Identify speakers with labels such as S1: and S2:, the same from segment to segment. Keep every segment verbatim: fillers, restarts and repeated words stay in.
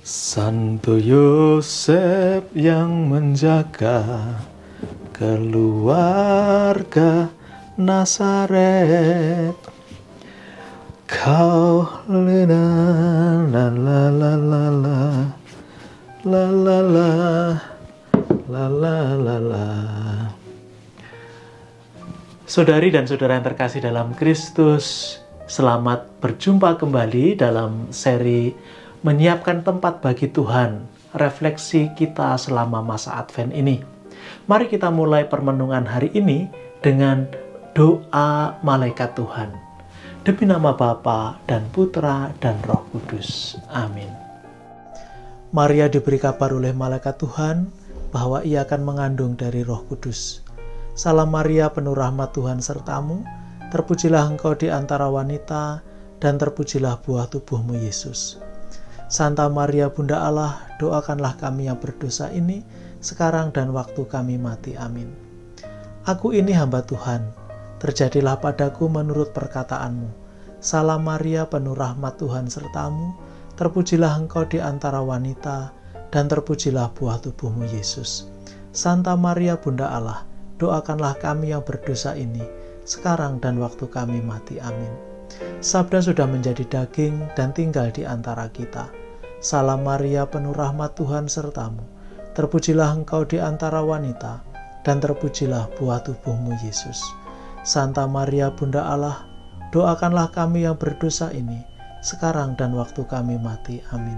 S1: Santo Yosef yang menjaga keluarga Nazaret, kau lena la la la la la la la la la la la la. Saudari dan saudara yang terkasih dalam Kristus, selamat berjumpa kembali dalam seri Menyiapkan Tempat Bagi Tuhan, refleksi kita selama masa Advent ini. Mari kita mulai permenungan hari ini dengan doa malaikat Tuhan. Demi nama Bapa dan Putra dan Roh Kudus. Amin. Maria diberi kabar oleh malaikat Tuhan bahwa ia akan mengandung dari Roh Kudus. Salam Maria, penuh rahmat Tuhan sertamu, terpujilah engkau di antara wanita, dan terpujilah buah tubuhmu Yesus. Santa Maria Bunda Allah, doakanlah kami yang berdosa ini, sekarang dan waktu kami mati. Amin. Aku ini hamba Tuhan, terjadilah padaku menurut perkataanmu. Salam Maria, penuh rahmat Tuhan sertamu, terpujilah engkau di antara wanita, dan terpujilah buah tubuhmu Yesus. Santa Maria Bunda Allah, doakanlah kami yang berdosa ini, sekarang dan waktu kami mati. Amin. Sabda sudah menjadi daging dan tinggal di antara kita. Salam Maria, penuh rahmat Tuhan sertamu, terpujilah engkau di antara wanita, dan terpujilah buah tubuhmu Yesus. Santa Maria Bunda Allah, doakanlah kami yang berdosa ini, sekarang dan waktu kami mati. Amin.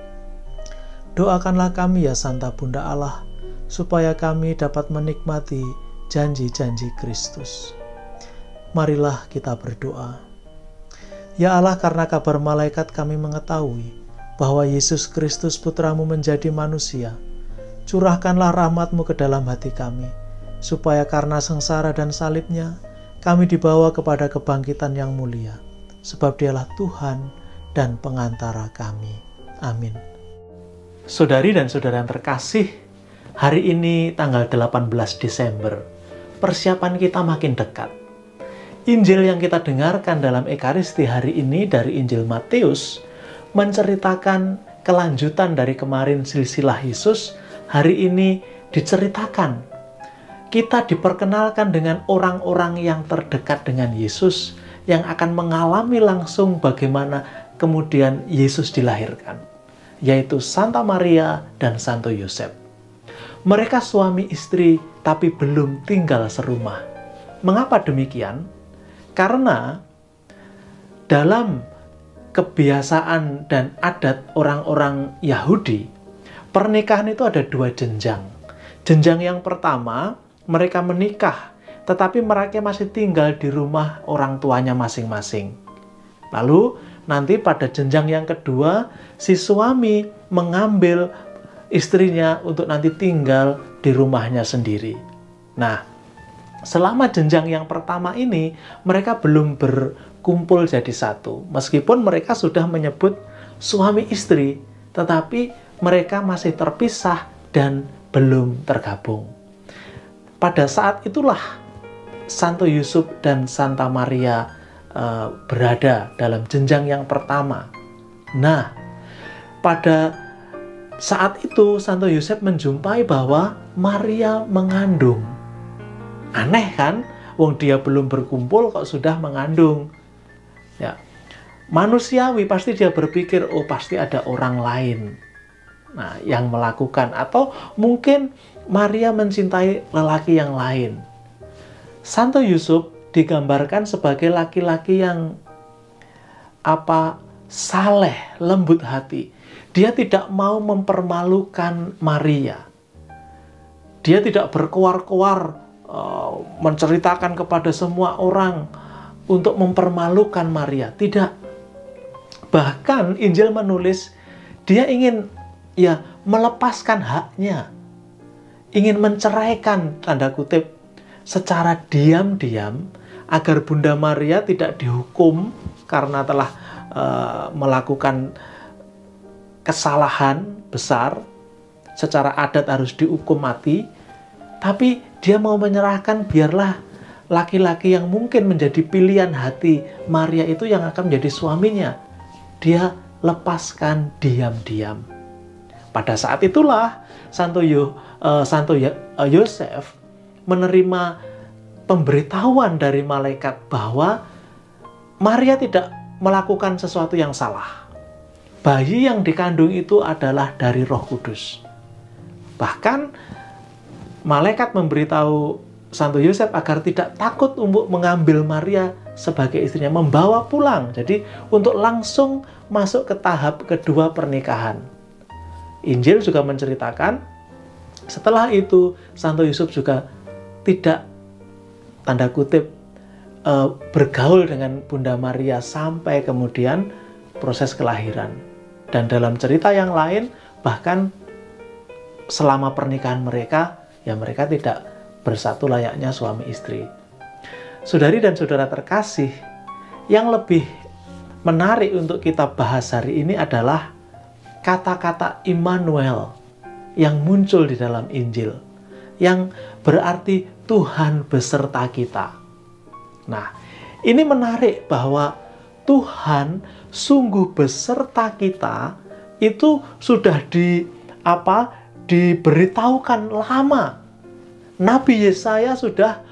S1: Doakanlah kami ya Santa Bunda Allah, supaya kami dapat menikmati janji-janji Kristus. Marilah kita berdoa. Ya Allah, karena kabar malaikat kami mengetahui bahwa Yesus Kristus Putramu menjadi manusia, curahkanlah rahmat-Mu ke dalam hati kami, supaya karena sengsara dan salibnya, kami dibawa kepada kebangkitan yang mulia, sebab Dialah Tuhan dan pengantara kami. Amin. Saudari dan saudara yang terkasih, hari ini tanggal delapan belas Desember, persiapan kita makin dekat. Injil yang kita dengarkan dalam Ekaristi hari ini dari Injil Matius menceritakan kelanjutan dari kemarin silsilah Yesus. Hari ini diceritakan, kita diperkenalkan dengan orang-orang yang terdekat dengan Yesus, yang akan mengalami langsung bagaimana kemudian Yesus dilahirkan, yaitu Santa Maria dan Santo Yosef. Mereka suami istri tapi belum tinggal serumah. Mengapa demikian? Karena dalam kebiasaan dan adat orang-orang Yahudi, pernikahan itu ada dua jenjang. Jenjang yang pertama, mereka menikah, tetapi mereka masih tinggal di rumah orang tuanya masing-masing. Lalu nanti pada jenjang yang kedua, si suami mengambil istrinya untuk nanti tinggal di rumahnya sendiri. Nah, selama jenjang yang pertama ini, mereka belum berkumpul jadi satu. Meskipun mereka sudah menyebut suami istri, tetapi mereka masih terpisah dan belum tergabung. Pada saat itulah Santo Yusuf dan Santa Maria uh, berada dalam jenjang yang pertama. Nah, pada saat itu Santo Yosef menjumpai bahwa Maria mengandung. Aneh kan? Wong dia belum berkumpul kok sudah mengandung. Ya. Manusiawi pasti dia berpikir, oh pasti ada orang lain nah yang melakukan, atau mungkin Maria mencintai lelaki yang lain. Santo Yusuf digambarkan sebagai laki-laki yang apa? Saleh, lembut hati. Dia tidak mau mempermalukan Maria. Dia tidak berkoar-koar menceritakan kepada semua orang untuk mempermalukan Maria. Tidak. Bahkan Injil menulis dia ingin ya melepaskan haknya, ingin menceraikan tanda kutip secara diam-diam agar Bunda Maria tidak dihukum karena telah uh, melakukan kesalahan besar. Secara adat harus dihukum mati, tapi dia mau menyerahkan, biarlah laki-laki yang mungkin menjadi pilihan hati Maria itu yang akan menjadi suaminya. Dia lepaskan diam-diam. pada saat itulah Santo, Yo, uh, Santo uh, Yosef menerima pemberitahuan dari malaikat bahwa Maria tidak melakukan sesuatu yang salah. Bayi yang dikandung itu adalah dari Roh Kudus. Bahkan malaikat memberitahu Santo Yosef agar tidak takut untuk mengambil Maria sebagai istrinya, membawa pulang. Jadi untuk langsung masuk ke tahap kedua pernikahan. Injil juga menceritakan setelah itu Santo Yosef juga tidak, tanda kutip, uh, bergaul dengan Bunda Maria sampai kemudian proses kelahiran. Dan dalam cerita yang lain, bahkan selama pernikahan mereka, ya mereka tidak bersatu layaknya suami istri. Saudari dan saudara terkasih, yang lebih menarik untuk kita bahas hari ini adalah kata-kata Immanuel yang muncul di dalam Injil, yang berarti Tuhan beserta kita. Nah, ini menarik bahwa Tuhan sungguh beserta kita itu sudah di apa diberitahukan lama. Nabi Yesaya sudah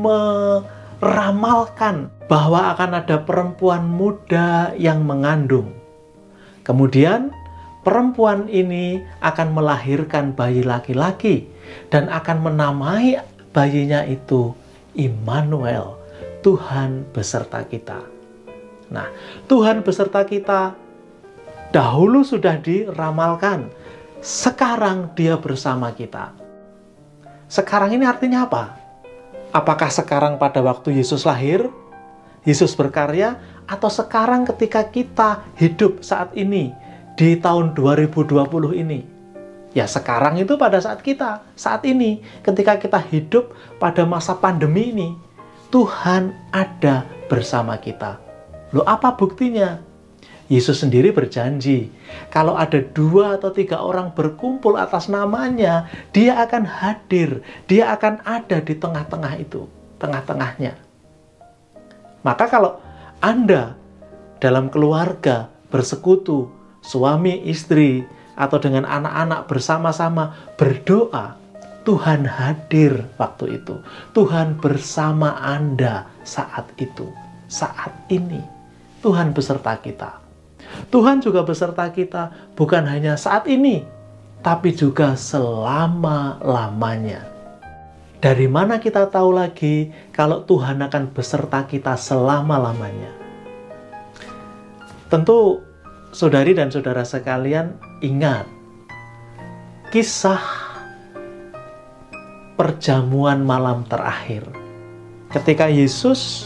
S1: meramalkan bahwa akan ada perempuan muda yang mengandung. Kemudian perempuan ini akan melahirkan bayi laki-laki dan akan menamai bayinya itu Immanuel, Tuhan beserta kita. Nah, Tuhan beserta kita dahulu sudah diramalkan. Sekarang Dia bersama kita. Sekarang ini artinya apa? Apakah sekarang pada waktu Yesus lahir, Yesus berkarya, atau sekarang ketika kita hidup saat ini, di tahun dua ribu dua puluh ini? Ya, sekarang itu pada saat kita, saat ini, ketika kita hidup pada masa pandemi ini, Tuhan ada bersama kita. Loh, apa buktinya? Yesus sendiri berjanji, kalau ada dua atau tiga orang berkumpul atas namanya, Dia akan hadir, Dia akan ada di tengah-tengah itu, tengah-tengahnya. Maka kalau Anda dalam keluarga bersekutu, suami, istri, atau dengan anak-anak bersama-sama berdoa, Tuhan hadir waktu itu. Tuhan bersama Anda saat itu, saat ini. Tuhan beserta kita. Tuhan juga beserta kita bukan hanya saat ini, tapi juga selama-lamanya. Dari mana kita tahu lagi kalau Tuhan akan beserta kita selama-lamanya? Tentu saudari dan saudara sekalian ingat kisah perjamuan malam terakhir. Ketika Yesus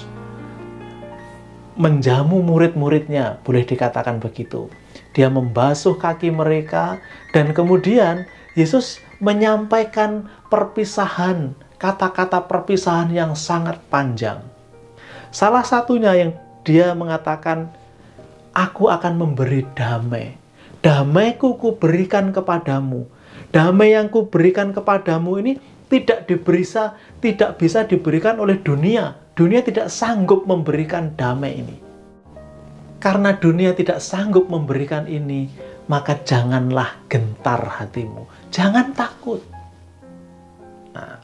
S1: menjamu murid-muridnya, boleh dikatakan begitu. Dia membasuh kaki mereka dan kemudian Yesus menyampaikan perpisahan, kata-kata perpisahan yang sangat panjang. Salah satunya yang dia mengatakan, aku akan memberi damai. Damaiku kuberikan kepadamu. Damai yang kuberikan kepadamu ini tidak dibisa, tidak bisa diberikan oleh dunia. Dunia tidak sanggup memberikan damai ini. Karena dunia tidak sanggup memberikan ini, maka janganlah gentar hatimu. Jangan takut. Nah,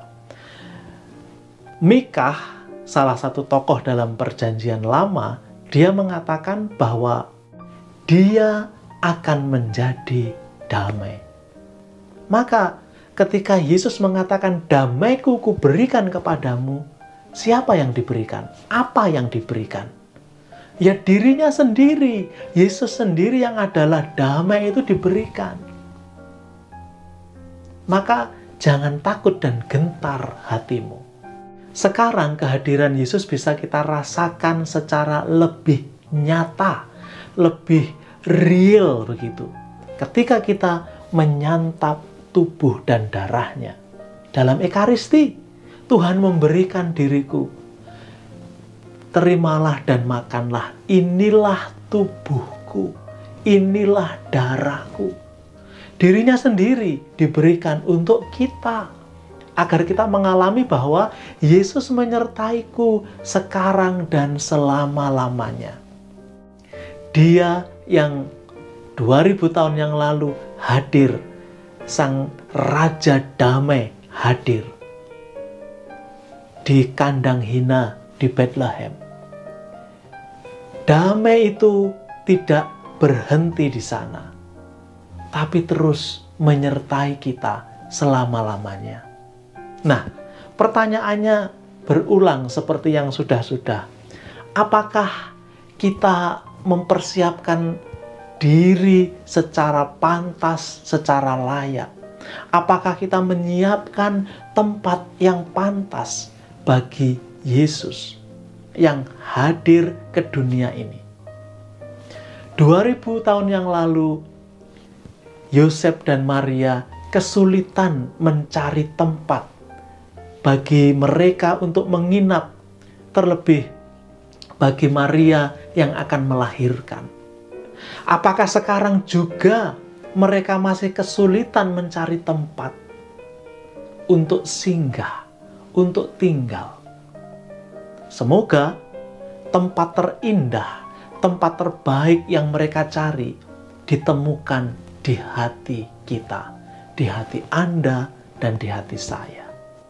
S1: Mikah, salah satu tokoh dalam Perjanjian Lama, dia mengatakan bahwa Dia akan menjadi damai. Maka ketika Yesus mengatakan damaiku kuberikan kepadamu, siapa yang diberikan? Apa yang diberikan? Ya dirinya sendiri. Yesus sendiri yang adalah damai itu diberikan. Maka jangan takut dan gentar hatimu. Sekarang kehadiran Yesus bisa kita rasakan secara lebih nyata, lebih real begitu. Ketika kita menyantap tubuh dan darahnya. Dalam Ekaristi, Tuhan memberikan diriku. Terimalah dan makanlah. Inilah tubuhku. Inilah darahku. Dirinya sendiri diberikan untuk kita. Agar kita mengalami bahwa Yesus menyertaiku sekarang dan selama-lamanya. Dia yang dua ribu tahun yang lalu hadir Sang Raja Damai hadir di kandang hina di Bethlehem. Damai itu tidak berhenti di sana, tapi terus menyertai kita selama-lamanya. Nah, pertanyaannya berulang seperti yang sudah-sudah. Apakah kita mempersiapkan diri secara pantas, secara layak? Apakah kita menyiapkan tempat yang pantas bagi Yesus yang hadir ke dunia ini? dua ribu tahun yang lalu, Yosef dan Maria kesulitan mencari tempat bagi mereka untuk menginap, terlebih bagi Maria yang akan melahirkan. Apakah sekarang juga mereka masih kesulitan mencari tempat untuk singgah, untuk tinggal? Semoga tempat terindah, tempat terbaik yang mereka cari ditemukan di hati kita, di hati Anda dan di hati saya.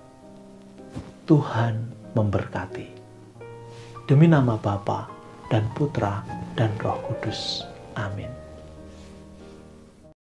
S1: Tuhan memberkati. Demi nama Bapa dan Putra dan Roh Kudus. Amin.